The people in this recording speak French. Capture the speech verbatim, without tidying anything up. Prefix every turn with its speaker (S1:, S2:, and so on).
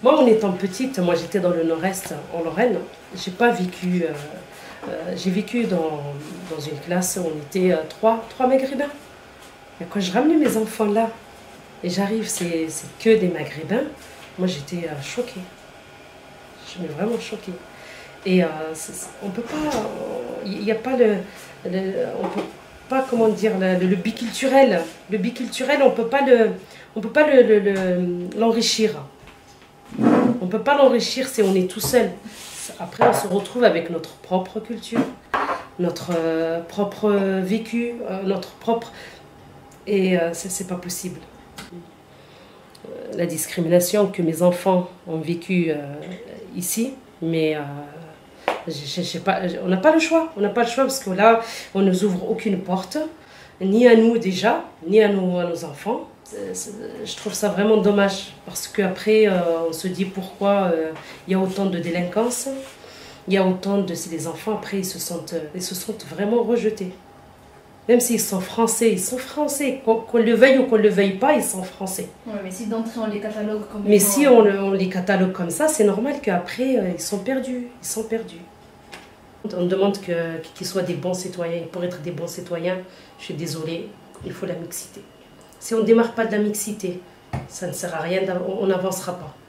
S1: Moi, en étant petite, moi j'étais dans le nord-est, en Lorraine. J'ai pas vécu. Euh, euh, j'ai vécu dans, dans une classe où on était euh, trois, trois maghrébins. Et quand je ramenais mes enfants là, et j'arrive, c'est que des maghrébins, moi j'étais euh, choquée. Je suis vraiment choquée. Et euh, c est, c est, on peut pas. Il n'y a pas le. le on peut pas, comment dire, le, le biculturel. Le biculturel, on peut pas le. On peut pas le, le, l'enrichir. On ne peut pas l'enrichir si on est tout seul. Après, on se retrouve avec notre propre culture, notre euh, propre vécu, euh, notre propre... Et euh, c'est pas possible. Euh, la discrimination que mes enfants ont vécue euh, ici, mais euh, je, je sais pas, on n'a pas le choix. On n'a pas le choix parce que là, on ne nous ouvre aucune porte, ni à nous déjà, ni à nos, à nos enfants. Je trouve ça vraiment dommage parce qu'après euh, on se dit pourquoi il euh, y a autant de délinquance, il y a autant de... Si les enfants après ils se sentent, ils se sentent vraiment rejetés. Même s'ils sont français, ils sont français, qu'on qu'on le veuille ou qu'on ne le veuille pas, ils sont français.
S2: Ouais, mais si d'entrée on les catalogue comme
S1: Mais si on, on les catalogue comme ça, c'est normal qu'après euh, ils sont perdus, ils sont perdus. On demande que, qu'ils soient des bons citoyens. Pour être des bons citoyens, je suis désolée, il faut la mixité. Si on ne démarre pas de la mixité, ça ne sert à rien, on n'avancera pas.